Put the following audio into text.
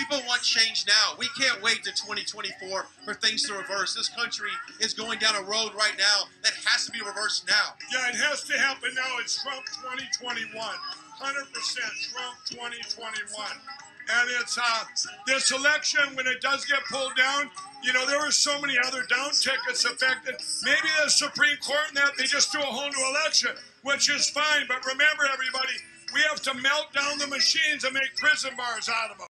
People want change now. We can't wait to 2024 for things to reverse. This country is going down a road right now that has to be reversed now. Yeah, it has to happen now. It's Trump 2021. 100% Trump 2021. And it's this election, when it does get pulled down, you know, there were so many other down tickets affected. Maybe the Supreme Court and that, they just do a whole new election, which is fine. But remember, everybody, we have to melt down the machines and make prison bars out of them.